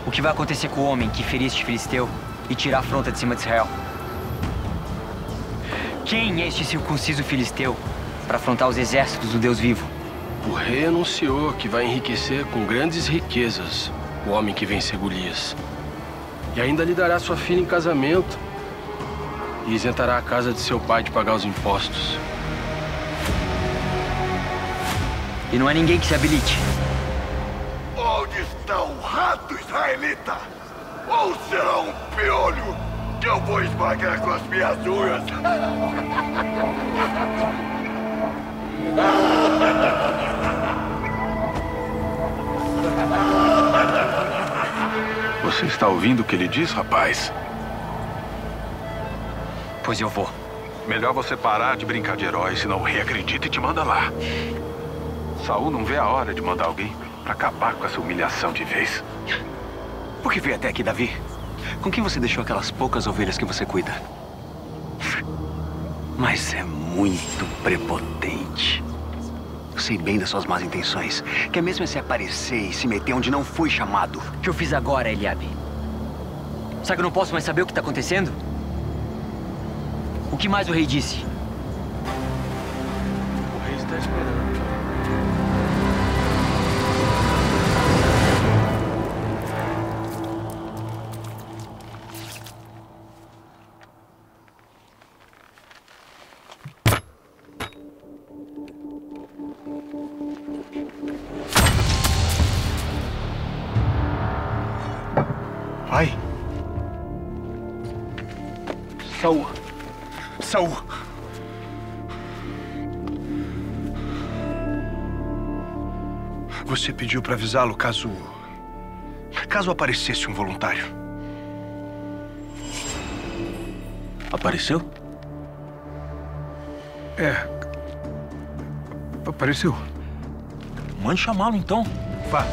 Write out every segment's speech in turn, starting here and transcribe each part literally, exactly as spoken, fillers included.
O que vai acontecer com o homem que ferir este filisteu e tirar a afronta de cima de Israel? Quem é este circunciso filisteu para afrontar os exércitos do Deus vivo? O rei anunciou que vai enriquecer com grandes riquezas o homem que vence Golias. E ainda lhe dará sua filha em casamento e isentará a casa de seu pai de pagar os impostos. E não é ninguém que se habilite. Onde está o rato israelita? Ou será um piolho que eu vou esmagar com as minhas unhas? Você está ouvindo o que ele diz, rapaz? Pois eu vou. Melhor você parar de brincar de herói, senão o rei acredita e te manda lá. Saul não vê a hora de mandar alguém para acabar com essa humilhação de vez. Por que veio até aqui, Davi? Com quem você deixou aquelas poucas ovelhas que você cuida? Mas é muito prepotente. Eu sei bem das suas más intenções. Quer mesmo é se aparecer e se meter onde não foi chamado. O que eu fiz agora, Eliabe? Será que eu não posso mais saber o que está acontecendo? O que mais o rei disse? O rei está esperando. Pai? Saul. Saul. Você pediu para avisá-lo caso... caso aparecesse um voluntário. Apareceu? É. Apareceu. Mande chamá-lo, então. Vá.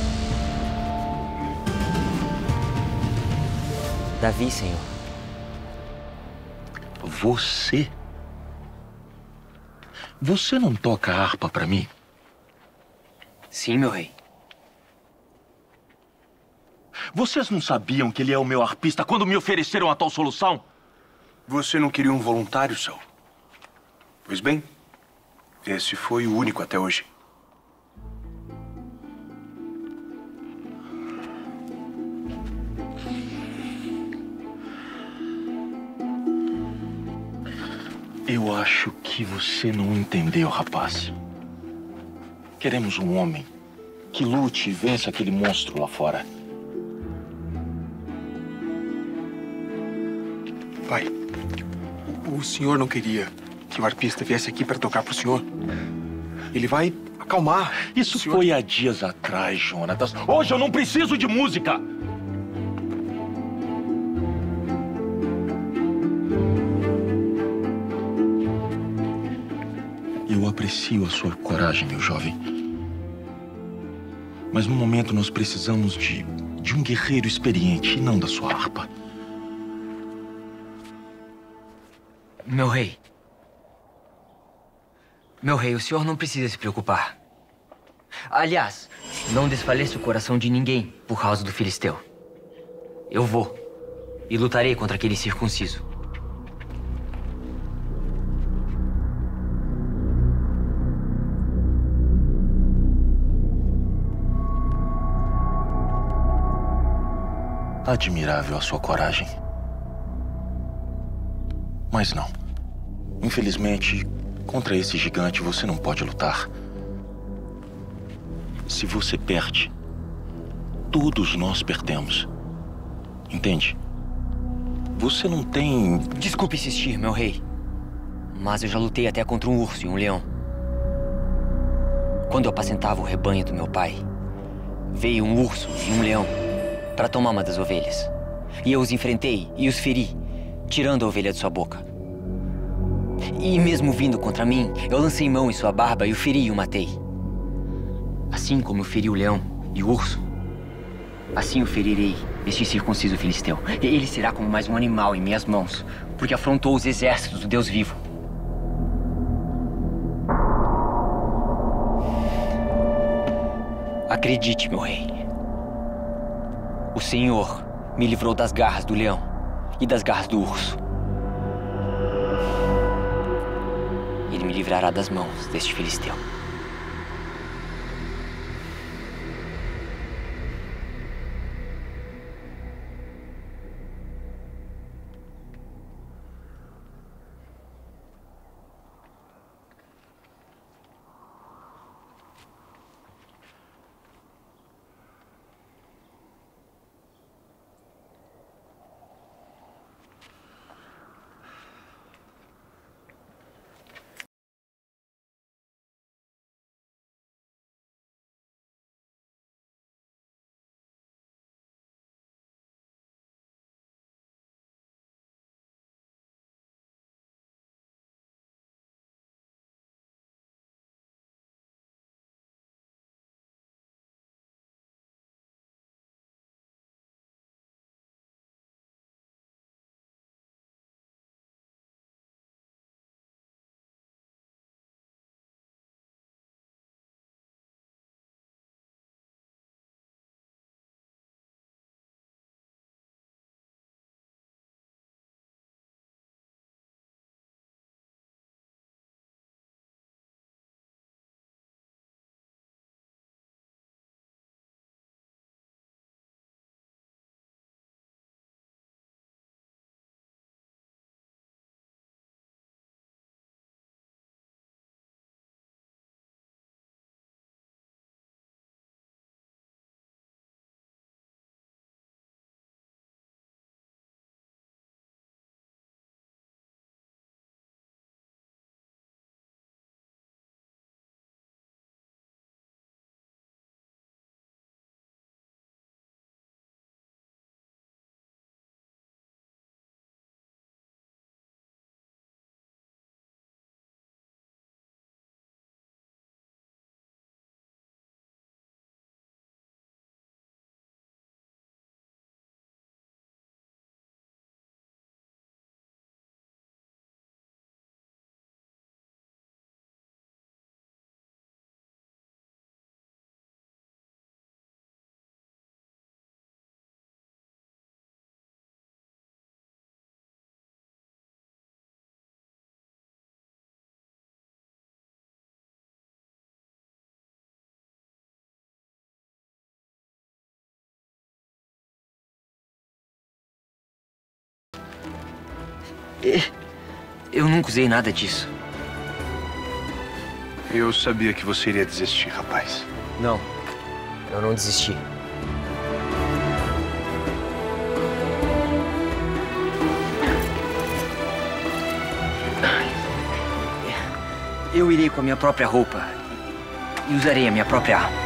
Davi, senhor. Você? Você não toca harpa pra mim? Sim, meu rei. Vocês não sabiam que ele é o meu harpista quando me ofereceram a tal solução? Você não queria um voluntário, Saul? Pois bem, esse foi o único até hoje. Eu acho que você não entendeu, rapaz. Queremos um homem que lute e vença aquele monstro lá fora. Pai, o senhor não queria que o arpista viesse aqui para tocar pro senhor? Ele vai acalmar. Isso senhor... foi há dias atrás, Jonatas. Hoje eu não preciso de música. Eu aprecio a sua coragem, meu jovem. Mas no momento nós precisamos de, de um guerreiro experiente e não da sua harpa. Meu rei. Meu rei, o senhor não precisa se preocupar. Aliás, não desfaleça o coração de ninguém por causa do filisteu. Eu vou e lutarei contra aquele circunciso. Admirável a sua coragem. Mas não. Infelizmente, contra esse gigante você não pode lutar. Se você perde, todos nós perdemos. Entende? Você não tem... Desculpe insistir, meu rei. Mas eu já lutei até contra um urso e um leão. Quando eu apacentava o rebanho do meu pai, veio um urso e um leão para tomar uma das ovelhas. E eu os enfrentei e os feri, tirando a ovelha de sua boca. E mesmo vindo contra mim, eu lancei mão em sua barba e o feri e o matei. Assim como eu feri o leão e o urso, assim eu ferirei este circunciso filisteu. E ele será como mais um animal em minhas mãos, porque afrontou os exércitos do Deus vivo. Acredite, meu rei. O Senhor me livrou das garras do leão e das garras do urso. Ele me livrará das mãos deste filisteu. Eu nunca usei nada disso. Eu sabia que você iria desistir, rapaz. Não, eu não desisti. Eu irei com a minha própria roupa e usarei a minha própria arma.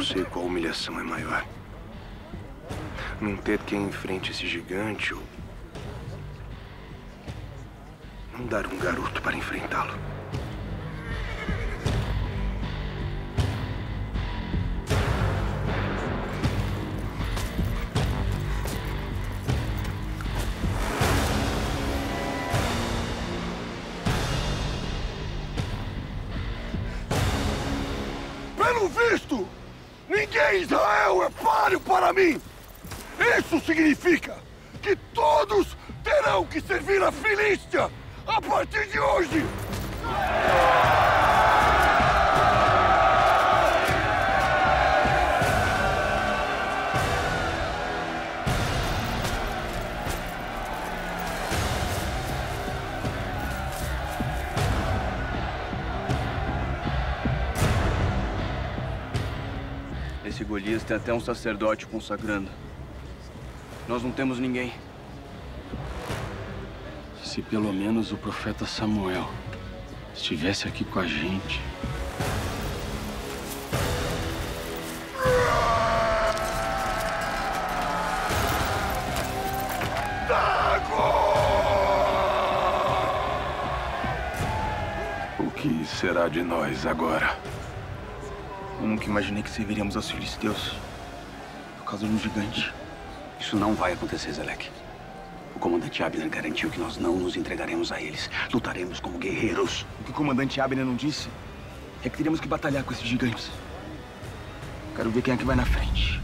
sei qual humilhação é maior. Não ter quem enfrente esse gigante ou... não dar um garoto para enfrentá-lo. Pelo visto, ninguém em Israel é páreo para mim! Isso significa que todos terão que servir a Filístia a partir de hoje! Esse Golias tem até um sacerdote consagrando. Nós não temos ninguém. Se pelo menos o profeta Samuel estivesse aqui com a gente. O que será de nós agora? Eu nunca imaginei que serviríamos aos filisteus por causa de um gigante. Isso não vai acontecer, Zelek. O comandante Abner garantiu que nós não nos entregaremos a eles. Lutaremos como guerreiros. O que o comandante Abner não disse é que teríamos que batalhar com esses gigantes. Quero ver quem é que vai na frente.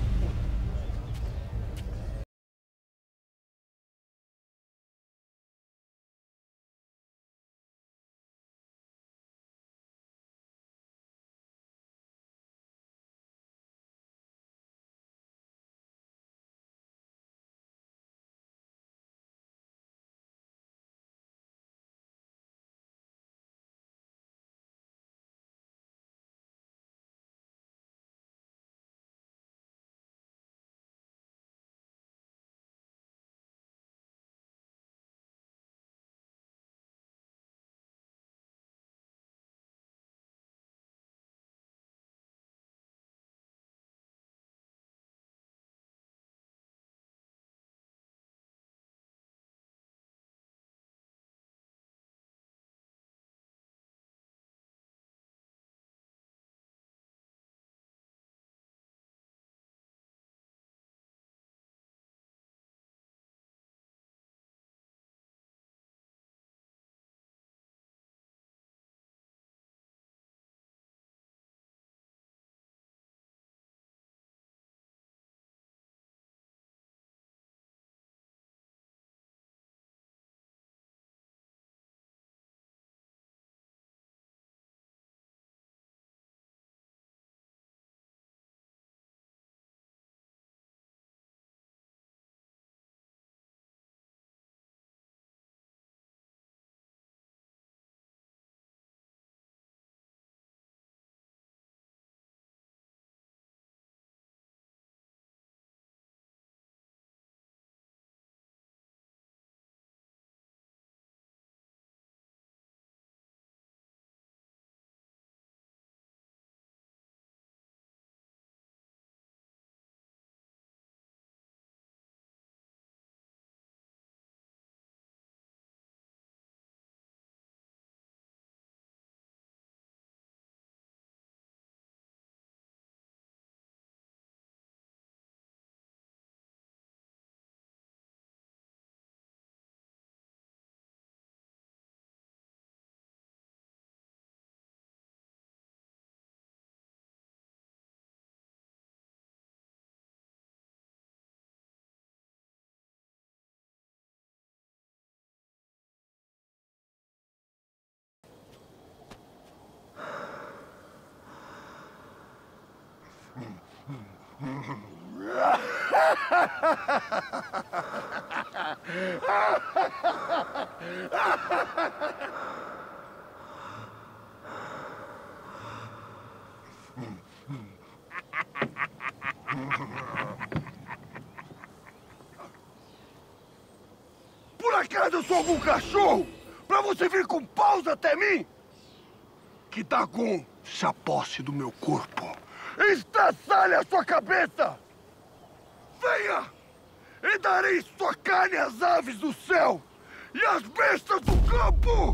Por acaso eu sou algum cachorro pra você vir com paus até mim? Que Dagon se aposse do meu corpo estraçalhe a sua cabeça! Venha! E darei sua carne às aves do céu e às bestas do campo!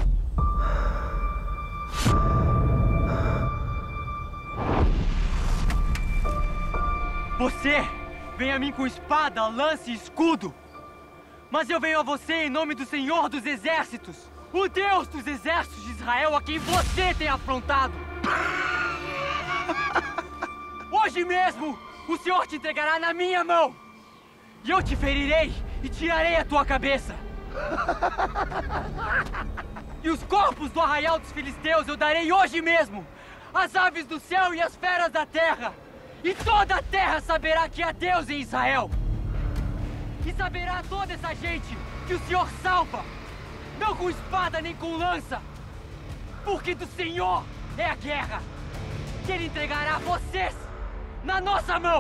Você vem a mim com espada, lança e escudo. Mas eu venho a você em nome do Senhor dos Exércitos, o Deus dos exércitos de Israel, a quem você tem afrontado. Hoje mesmo, o Senhor te entregará na minha mão. E eu te ferirei e tirarei a tua cabeça. E os corpos do arraial dos filisteus eu darei hoje mesmo às aves do céu e às feras da terra. E toda a terra saberá que há Deus em Israel. E saberá toda essa gente que o Senhor salva, não com espada nem com lança, porque do Senhor é a guerra, que Ele entregará vocês na nossa mão.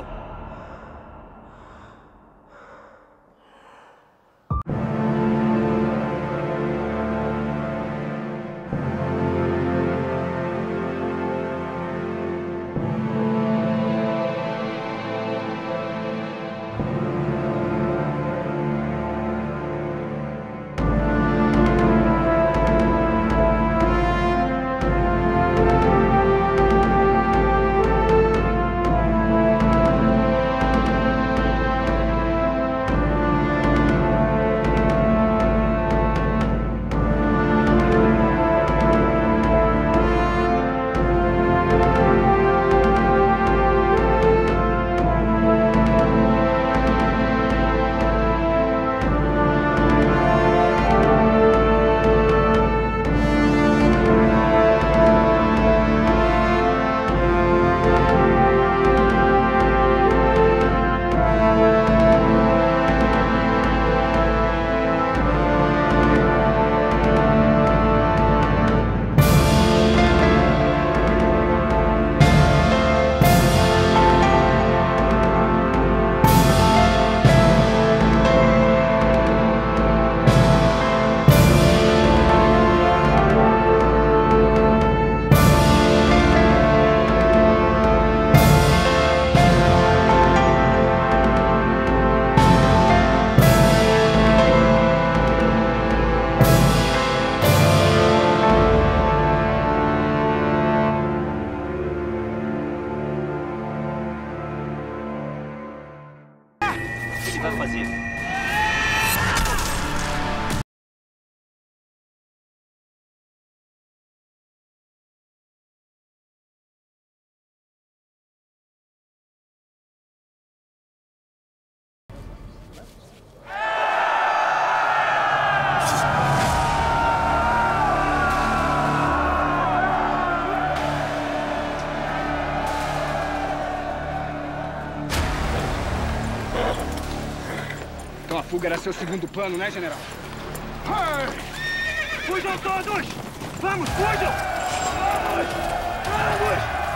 Ele vai fazer. Então a fuga era seu segundo plano, né, general? Fujam todos! Vamos, fujam! Vamos! Vamos!